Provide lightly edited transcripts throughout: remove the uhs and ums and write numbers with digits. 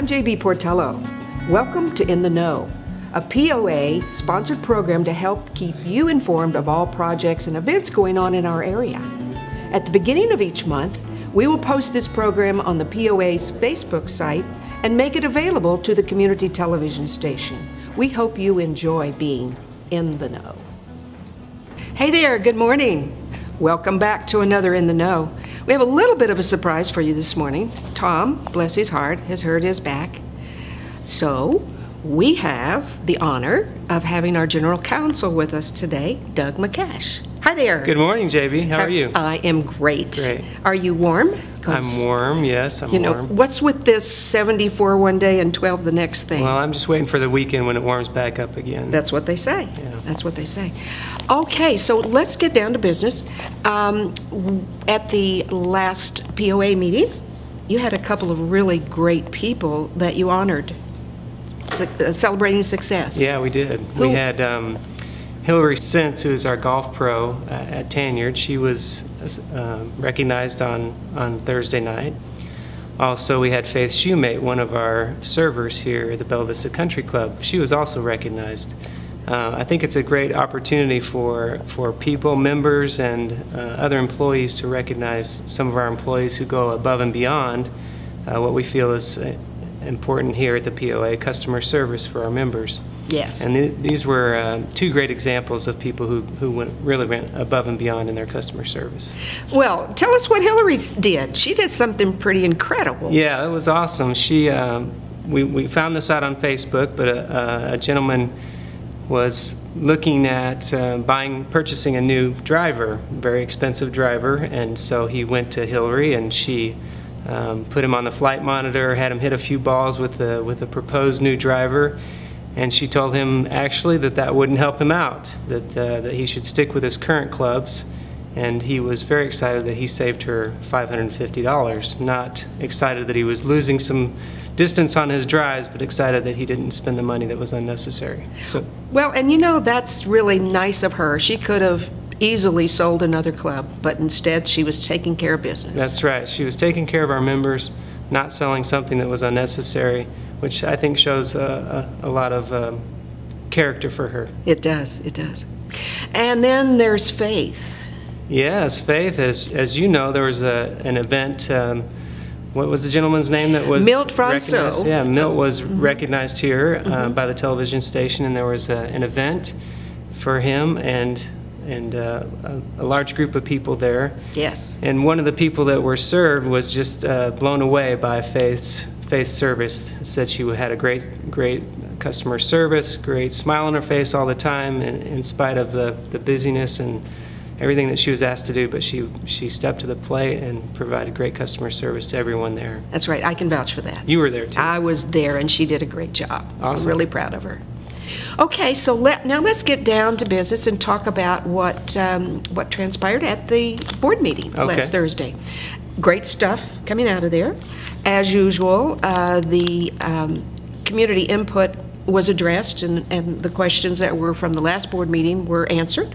I'm JB Portello. Welcome to In the Know, a POA-sponsored program to help keep you informed of all projects and events going on in our area. At the beginning of each month, we will post this program on the POA's Facebook site and make it available to the community television station. We hope you enjoy being in the know. Hey there, good morning. Welcome back to another In the Know. We have a little bit of a surprise for you this morning. Tom, bless his heart, has hurt his back. So we have the honor of having our general counsel with us today, Doug McCash. Hi there. Good morning, JB. How are you? I am great. Great. Are you warm? I'm warm, yes, I'm warm. What's with this 74 one day and 12 the next thing? Well, I'm just waiting for the weekend when it warms back up again. That's what they say. Yeah. That's what they say. Okay, so let's get down to business. At the last POA meeting, you had a couple of really great people that you honored, celebrating success. Yeah, we did. We had Hillary Sintz, who is our golf pro at Tanyard. She was recognized on Thursday night. Also, we had Faith Shoemate, one of our servers here at the Bella Vista Country Club. She was also recognized. I think it's a great opportunity for people, members, and other employees to recognize some of our employees who go above and beyond what we feel is important here at the POA, customer service for our members. Yes. And these were two great examples of people who really went above and beyond in their customer service. Well, tell us what Hillary did. She did something pretty incredible. Yeah, it was awesome. She, we found this out on Facebook, but a gentleman was looking at purchasing a new driver, very expensive driver, and so he went to Hillary, and she put him on the flight monitor, had him hit a few balls with a proposed new driver, and she told him actually that wouldn't help him out, that he should stick with his current clubs, and he was very excited that he saved her $550, not excited that he was losing some distance on his drives, but excited that he didn't spend the money that was unnecessary. So, well, and you know, that's really nice of her. She could have easily sold another club, but instead she was taking care of business. That's right. She was taking care of our members, not selling something that was unnecessary, which I think shows a lot of character for her. It does, it does. And then there's Faith. Yes, Faith. As you know, there was an event. What was the gentleman's name that was Milt Franco. Yeah, Milt was recognized here by the television station, and there was an event for him and a large group of people there. Yes. And one of the people that were served was just blown away by Faith's service. Said she had a great customer service, great smile on her face all the time, in spite of the busyness and everything that she was asked to do, but she stepped to the plate and provided great customer service to everyone there. That's right. I can vouch for that. You were there too. I was there, and she did a great job. Awesome. I'm really proud of her. Okay, so now let's get down to business and talk about what transpired at the board meeting last Thursday. Great stuff coming out of there. As usual, the community input was addressed, and the questions that were from the last board meeting were answered.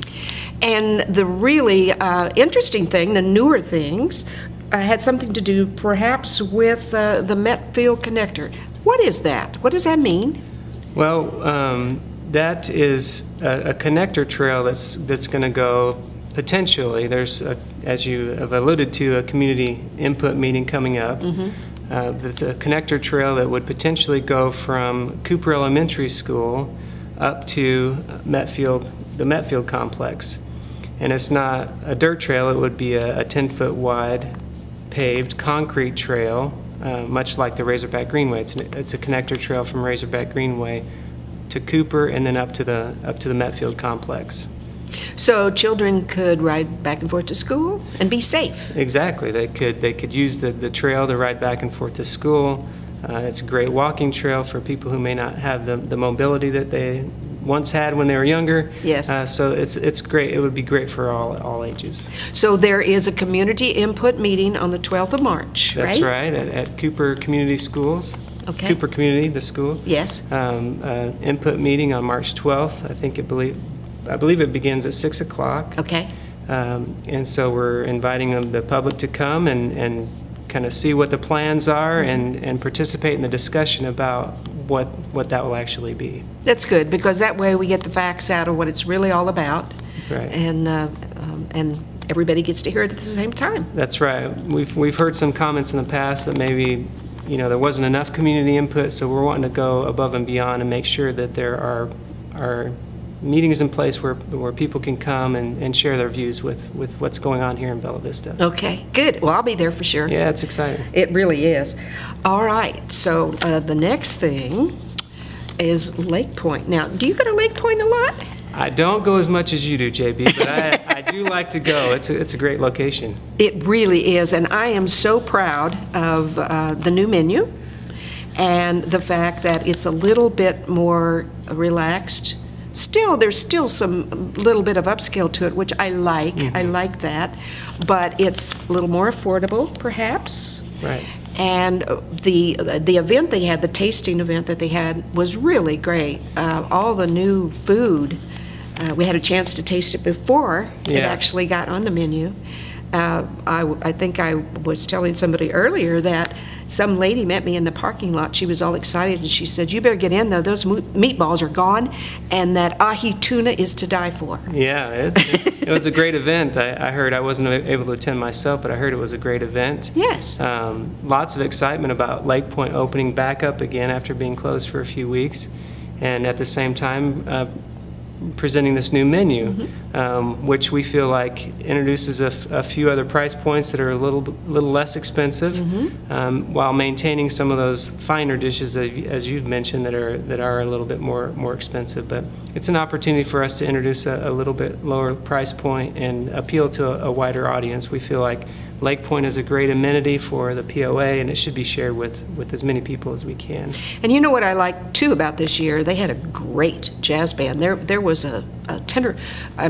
And the really interesting thing, the newer things, had something to do perhaps with the Metfield connector. What is that? What does that mean? Well, that is a connector trail that's going to go potentially. There's, as you have alluded to, a community input meeting coming up. That's a connector trail that would potentially go from Cooper Elementary School up to the Metfield complex. And it's not a dirt trail, it would be a 10-foot wide paved concrete trail, much like the Razorback Greenway. It's a connector trail from Razorback Greenway to Cooper and then up to the Metfield complex. So children could ride back and forth to school and be safe. Exactly. They could use the trail to ride back and forth to school. It's a great walking trail for people who may not have the mobility that they once had when they were younger. Yes. So it's great. It would be great for all ages. So there is a community input meeting on the 12th of March, right? That's right, at Cooper Community Schools. Okay. Cooper Community, the school. Yes. Input meeting on March 12th. I believe it begins at 6 o'clock. Okay. And so we're inviting the public to come and kind of see what the plans are and participate in the discussion about what that will actually be. That's good, because that way we get the facts out of what it's really all about. Right. And everybody gets to hear it at the same time. That's right. We've heard some comments in the past that maybe, there wasn't enough community input, so we're wanting to go above and beyond and make sure that there are meetings in place where people can come and share their views with what's going on here in Bella Vista. Okay, good. Well, I'll be there for sure. Yeah, it's exciting. It really is. All right, so the next thing is Lake Point. Now, do you go to Lake Point a lot? I don't go as much as you do, JB, but I do like to go. It's a great location. It really is, and I am so proud of the new menu and the fact that it's a little bit more relaxed. Still, there's still some little bit of upscale to it, which I like. I like that, but it's a little more affordable, perhaps. Right. And the event they had, the tasting event that they had, was really great. All the new food, we had a chance to taste it before it actually got on the menu. I think I was telling somebody earlier that some lady met me in the parking lot. She was all excited, and she said, "You better get in, though. Those meatballs are gone, and that ahi tuna is to die for." Yeah, it was a great event. I heard, I wasn't able to attend myself, but I heard it was a great event. Yes. Lots of excitement about Lake Point opening back up again after being closed for a few weeks, and at the same time, presenting this new menu, which we feel like introduces a few other price points that are a little less expensive, while maintaining some of those finer dishes as you've mentioned that are a little bit more expensive. But it's an opportunity for us to introduce a little bit lower price point and appeal to a wider audience. We feel like Lake Point is a great amenity for the POA, and it should be shared with as many people as we can. And you know what I like too about this year? They had a great jazz band. There was a tenor. I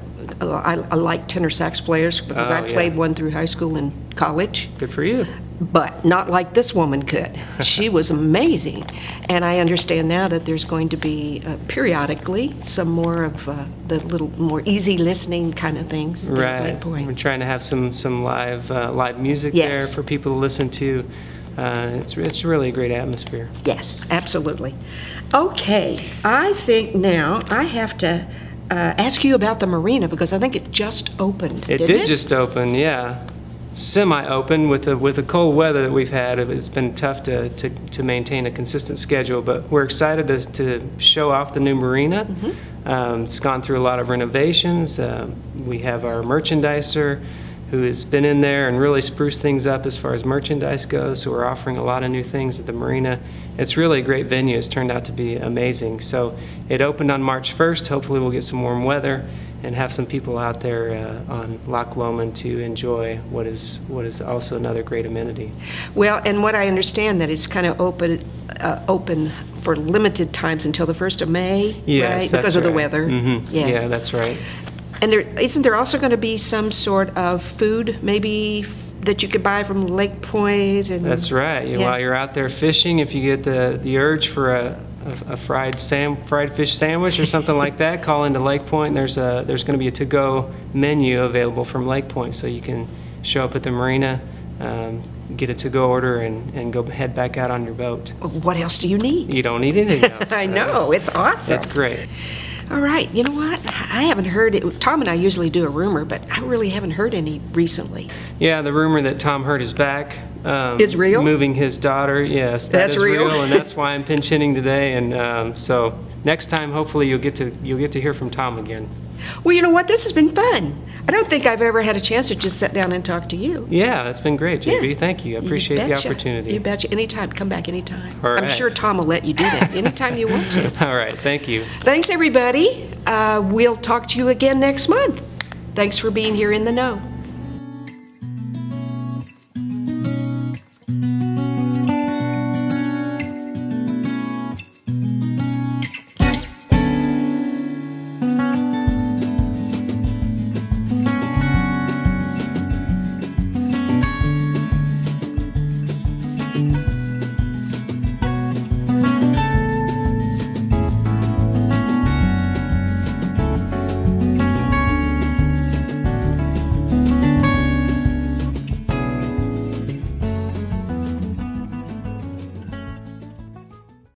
like tenor sax players because I played one through high school and college. Good for you. But not like this woman could. She was amazing. And I understand now that there's going to be periodically some more of the little more easy listening kind of things. Right. We're trying to have some live music there for people to listen to. It's really a great atmosphere. Yes, absolutely. Okay, I think now I have to ask you about the marina because I think it just opened. It did just open, yeah. Semi-open with the cold weather that we've had. It's been tough to maintain a consistent schedule, but we're excited to show off the new marina. It's gone through a lot of renovations. We have our merchandiser who has been in there and really spruced things up as far as merchandise goes, so we're offering a lot of new things at the marina. It's really a great venue. It's turned out to be amazing. So it opened on March 1st. Hopefully we'll get some warm weather and have some people out there on Loch Lomond to enjoy what is also another great amenity. Well, and what I understand that it's kind of open for limited times until the 1st of May, yes, right? Because of the weather. Yeah, that's right. And isn't there also going to be some sort of food, maybe, that you could buy from Lake Point? And, that's right. While you're out there fishing, if you get the urge for a fried fish sandwich or something like that, call into Lake Point. There's going to be a to-go menu available from Lake Point, so you can show up at the marina, get a to-go order, and go head back out on your boat. What else do you need? You don't need anything else. I know. It's awesome. That's great. All right. You know what? I haven't heard it. Tom and I usually do a rumor, but I really haven't heard any recently. Yeah, the rumor that Tom Hurt is back. Is real? Moving his daughter. Yes, that's real, and that's why I'm pinch hitting today. And so next time, hopefully, you'll get to hear from Tom again. Well, you know what? This has been fun. I don't think I've ever had a chance to just sit down and talk to you. Yeah, that's been great, JB. Yeah. Thank you. I appreciate the opportunity. You betcha. Anytime. Come back anytime. All right. I'm sure Tom will let you do that anytime you want to. All right. Thank you. Thanks, everybody. We'll talk to you again next month. Thanks for being here in the know.